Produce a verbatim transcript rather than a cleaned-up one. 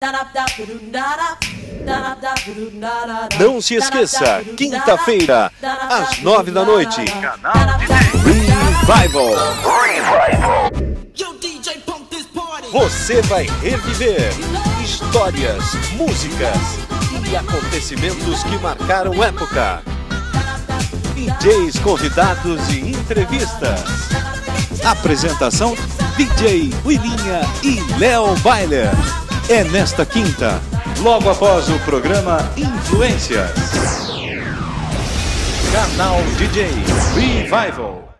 Não se esqueça, quinta-feira, às nove da noite, canal Revival. Você vai reviver histórias, músicas e acontecimentos que marcaram época. D Js convidados e entrevistas. Apresentação: D J Willinha e Léo Bailer. É nesta quinta, logo após o programa Influências. Canal D J Revival.